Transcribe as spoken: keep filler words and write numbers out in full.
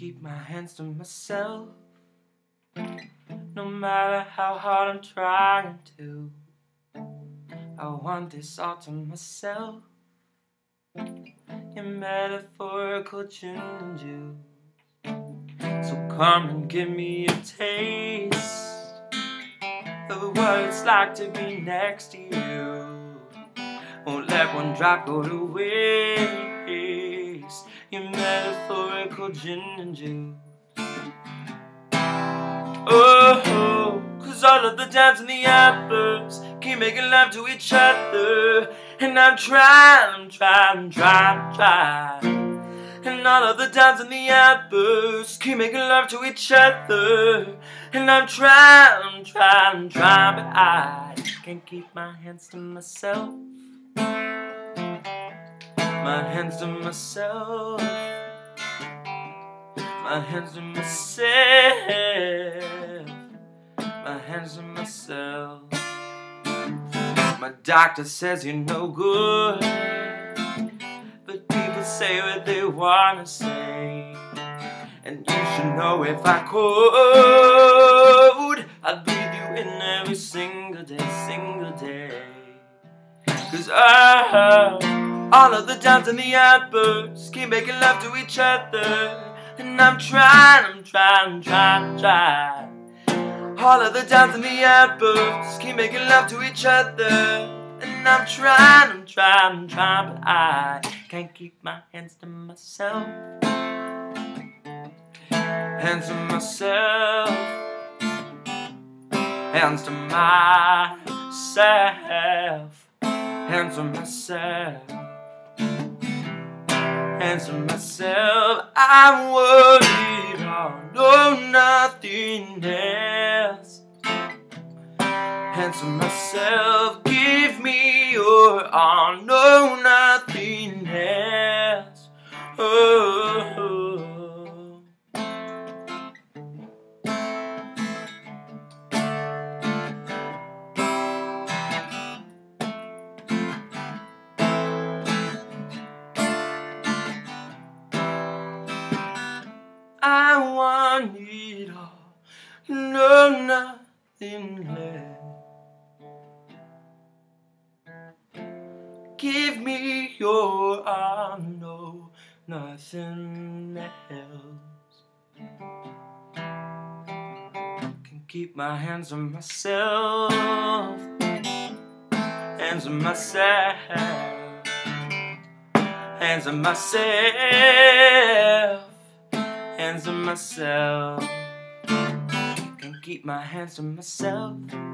keep my hands to myself. No matter how hard I'm trying to, I want this all to myself. Your metaphorical gin and juice. So come and give me a taste of what it's like to be next to you. Won't let one drop go to waste. Your metaphorical gin and juice. Oh, cause all of the downs and the uppers keep making love to each other. And I'm trying, I'm trying, I'm trying, I'm trying. And all of the downs and the uppers keep making love to each other. And I'm trying, I'm trying, I'm trying, but I can't keep my hands to myself. My hands to myself. My hands to myself. My hands to myself. My doctor says you're no good, but people say what they wanna say. And you should know if I could, I'd breathe you in every single day, single day. Cause oh, all of the downs and the uppers keep making love to each other. And I'm trying, I'm trying, I'm trying, I'm trying. All of the downs and the uppers keep making love to each other. And I'm trying, I'm trying, I'm trying, but I can't keep my hands to myself. Hands to myself. Hands to myself. Hands to myself. Hands to myself. I'm worried, oh no, nothing else. Hands to myself. Give me your all, no, nothing else. Oh. I want it all, no, nothing less. Give me your all, no, nothing else. Can keep my hands on myself, hands on myself, hands on myself. Hands on myself. Can keep my hands to myself.